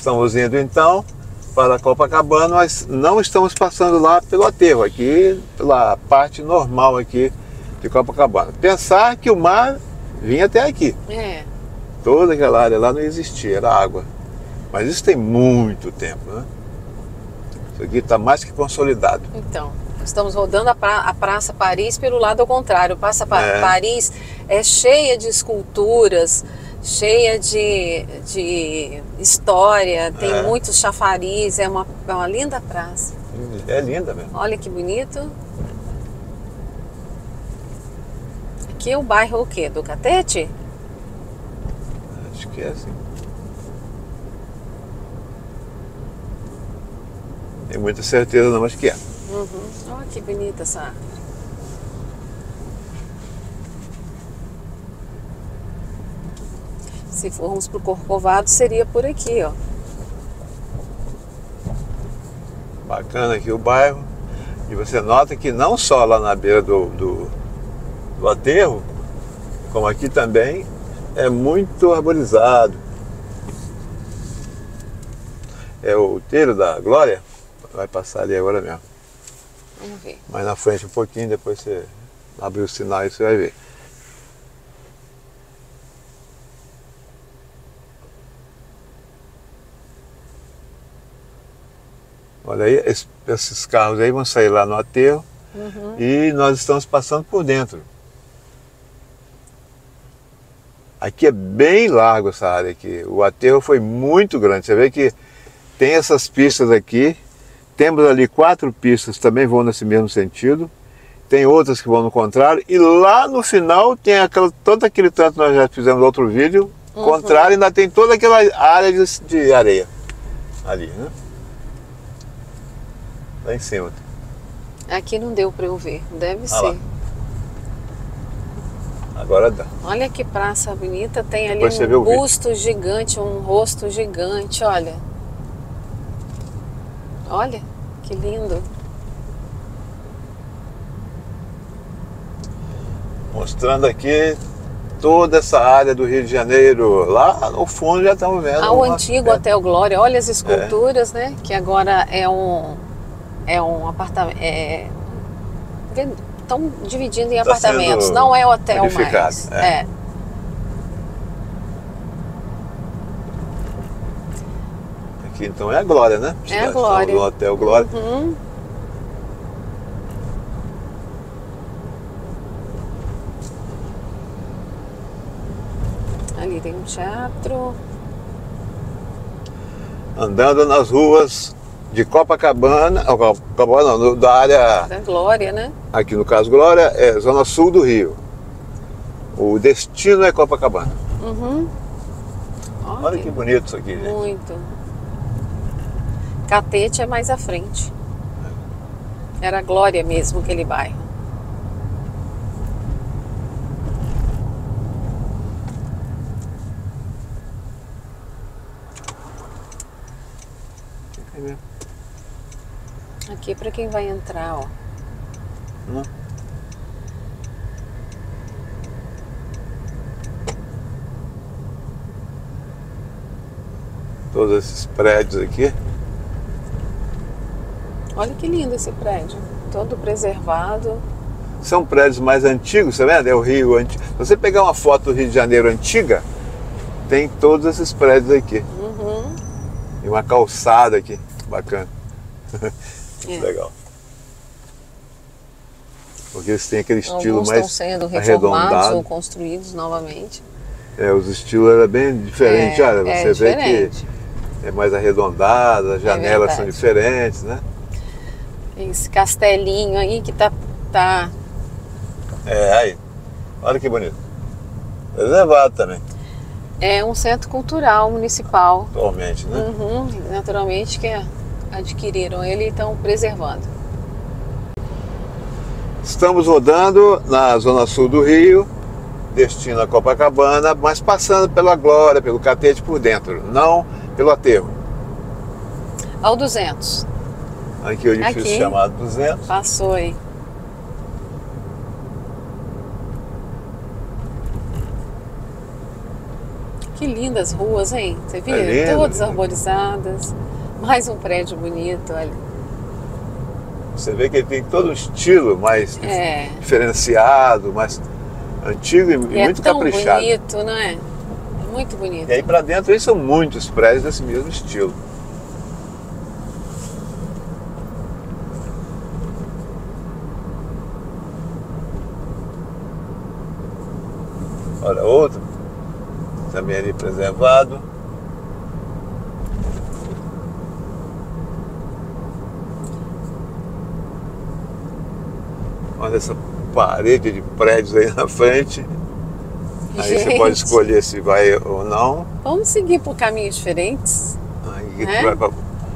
Estamos indo então para Copacabana, mas não estamos passando lá pelo aterro, aqui pela parte normal aqui de Copacabana. Pensar que o mar vinha até aqui. Toda aquela área lá não existia, era água. Mas isso tem muito tempo, né? Isso aqui está mais que consolidado. Então, estamos rodando a Praça Paris pelo lado ao contrário. Paris é cheia de esculturas, cheia de história, tem muitos chafariz, é uma linda praça. É linda mesmo. Olha que bonito. Aqui é o bairro o quê? Do Catete? Acho que é assim. Tem muita certeza não, mas que é. Olha que bonita essa árvore. Se formos para o Corcovado, seria por aqui, ó. Bacana aqui o bairro. E você nota que não só lá na beira do aterro, como aqui também, é muito arborizado. É o Outeiro da Glória. Vai passar ali agora mesmo. Vamos ver. Mais na frente um pouquinho, depois você abre o sinal e você vai ver. Olha aí, esses carros aí vão sair lá no aterro e nós estamos passando por dentro. Aqui é bem largo essa área aqui. O aterro foi muito grande. Você vê que tem essas pistas aqui. Temos ali 4 pistas que também vão nesse mesmo sentido. Tem outras que vão no contrário. E lá no final tem todo aquele tanto que nós já fizemos no outro vídeo. Contrário, ainda tem toda aquela área de areia. Ali, né? Lá em cima. Aqui não deu para eu ver. Deve ser. Lá. Agora dá. Olha que praça bonita. Tem ali Depois você vê um o vídeo. busto gigante, um rosto gigante. Olha. Olha, que lindo. Mostrando aqui toda essa área do Rio de Janeiro. Lá no fundo já estamos vendo. O antigo Hotel Glória. Olha as esculturas, né? Que agora é um apartamento. Estão dividindo em apartamentos. Não é hotel mais. Aqui então é a Glória, né? É a Glória. No Hotel Glória. Ali tem um teatro. Andando nas ruas de Copacabana, não, da área... Da Glória, né? Aqui no caso Glória, é zona sul do Rio. O destino é Copacabana. Olha que bonito isso aqui, gente. Muito. Catete é mais à frente. Era Glória mesmo, aquele bairro. Aqui para quem vai entrar, ó. Todos esses prédios aqui. Olha que lindo esse prédio. Todo preservado. São prédios mais antigos, você vê? É o Rio antigo. Se você pegar uma foto do Rio de Janeiro antiga, tem todos esses prédios aqui. E uma calçada aqui. Bacana. Legal. Porque eles têm aquele estilo Alguns mais estão sendo reformados arredondado. ou construídos novamente. Os estilos eram bem diferentes. Olha, você vê diferente. que é mais arredondado, as janelas são diferentes, né? Esse castelinho aí que tá... Aí. Olha que bonito. Reservado também. É um centro cultural municipal. Atualmente, né? Naturalmente que adquiriram ele e estão preservando. Estamos rodando na zona sul do Rio, destino a Copacabana, mas passando pela Glória, pelo Catete por dentro, não pelo aterro. Ao 200. Aqui o edifício chamado 200. Passou aí. Que lindas ruas, hein? Você viu? É lindo, Todas lindo. arborizadas. Mais um prédio bonito, olha. Você vê que ele tem todo um estilo mais É. diferenciado, mais antigo e muito tão caprichado. bonito, não é? É muito bonito. E aí para dentro aí são muitos prédios desse mesmo estilo. Olha, outro também ali preservado. Olha essa parede de prédios aí na frente. Aí você pode escolher se vai ou não. Vamos seguir por caminhos diferentes. Aí vai pra...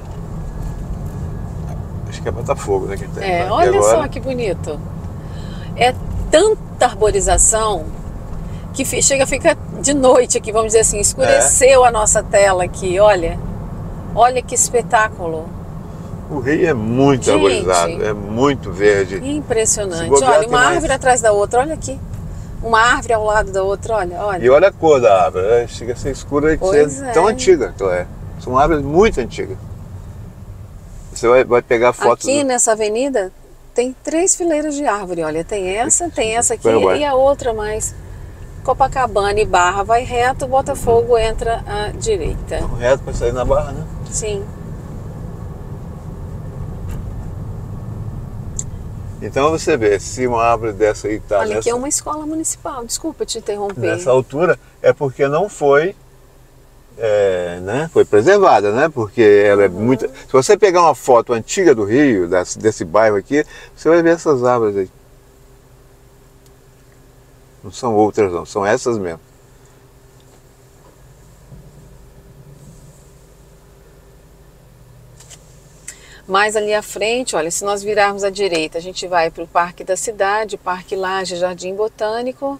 Acho que é Botafogo, né? Que tem aqui Olha agora. só que bonito. É tanta arborização que chega a ficar de noite aqui, vamos dizer assim, escureceu a nossa tela aqui, olha. Olha que espetáculo. O Rio é muito arborizado, é muito verde. Impressionante. bobear, Olha, tem uma mais. árvore atrás da outra, olha aqui. Uma árvore ao lado da outra, olha, olha. E olha a cor da árvore, né? Chega a ser escura e Pois ser é. tão antiga que ela é. São árvores muito antigas. Você vai pegar fotos. Aqui nessa avenida tem 3 fileiras de árvore, olha. Tem essa aqui Ué. e a outra mais. Copacabana e Barra vai reto, Botafogo entra à direita. Reto para sair na Barra, né? Sim. Então você vê, se uma árvore dessa aí tá Olha, aqui é nessa, uma escola municipal, desculpa te interromper. nessa altura, é porque não foi, né? Foi preservada, né? Porque ela é muito. Se você pegar uma foto antiga do Rio, desse bairro aqui, você vai ver essas árvores aí. Não são outras não, são essas mesmo. Mais ali à frente, olha, se nós virarmos à direita, a gente vai para o Parque da Cidade, Parque Lage, Jardim Botânico.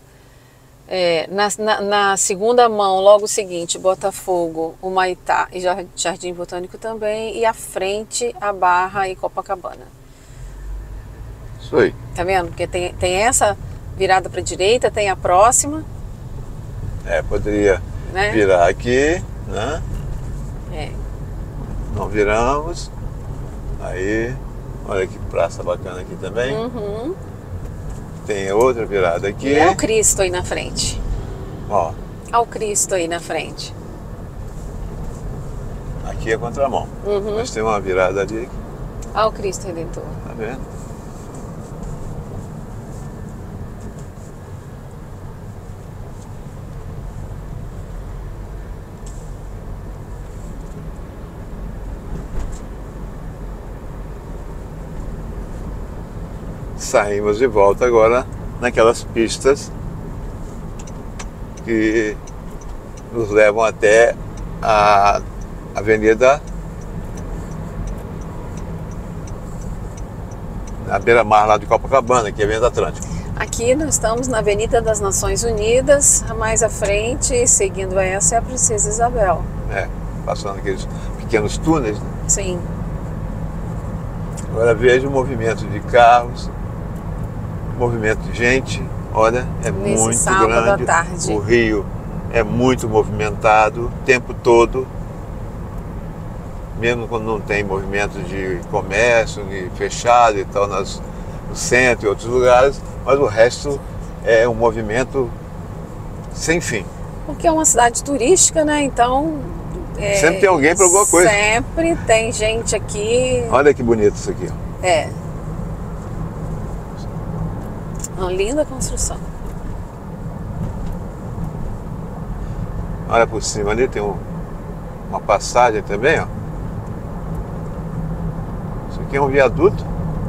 Na segunda mão, logo seguinte, Botafogo, Humaitá e Jardim Botânico também. E à frente, a Barra e Copacabana. Isso aí. Tá vendo? Porque tem essa virada para a direita, tem a próxima. Poderia Né? virar aqui, né? É. Não viramos. Aí, olha que praça bacana aqui também. Uhum. Tem outra virada aqui. E é o Cristo aí na frente. Ó, Olha o Cristo aí na frente. aqui é contramão. Uhum. Mas tem uma virada ali, Olha o Cristo Redentor. tá vendo? Saímos de volta agora naquelas pistas que nos levam até a avenida, a beira-mar lá de Copacabana, que é a Avenida Atlântica. Aqui nós estamos na Avenida das Nações Unidas, mais à frente, seguindo essa, é a Princesa Isabel. Passando aqueles pequenos túneis, né? Sim. Agora veja o movimento de carros, movimento de gente, olha, é Nesse muito sábado grande. à tarde. O Rio é muito movimentado o tempo todo, mesmo quando não tem movimento de comércio, de fechado e tal, no centro e outros lugares, mas o resto é um movimento sem fim. Porque é uma cidade turística, né? Então... Sempre tem alguém para alguma coisa. Sempre tem gente aqui. Olha que bonito isso aqui, ó. É. Uma linda construção. Olha por cima ali, tem uma passagem também, ó. Isso aqui é um viaduto.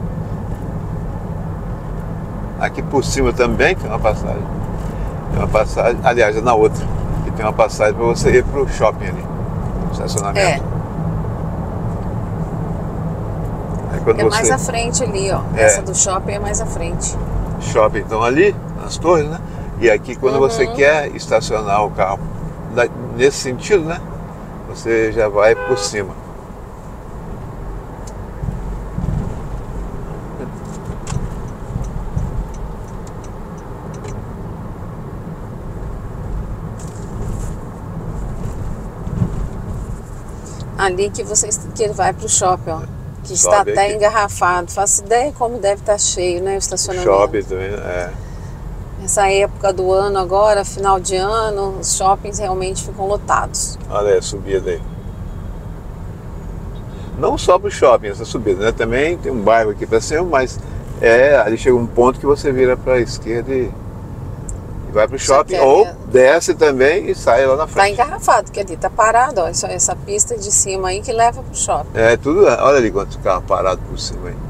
Aqui por cima também tem uma passagem. Tem uma passagem, aliás, é na outra. Aqui tem uma passagem para você ir para o shopping ali. Estacionamento. Aí quando você... mais à frente ali, ó. Essa do shopping é mais à frente. Shopping então ali, nas torres, né? E aqui quando você quer estacionar o carro nesse sentido, né? Você já vai por cima. Ali que que vai para o shopping, ó. Que está Sobe até aqui. engarrafado. Faço ideia como deve estar cheio, né? O estacionamento. Shopping também, é. Essa época do ano agora, final de ano, os shoppings realmente ficam lotados. Olha aí a subida aí. Não só para o shopping essa subida, né? Também tem um bairro aqui para cima, mas ali chega um ponto que você vira para a esquerda e vai para o shopping, ou desce também e sai lá na frente. Tá engarrafado, porque ali tá parado, ó. Essa pista de cima aí que leva pro shopping. É tudo, olha ali quantos carros parados por cima aí.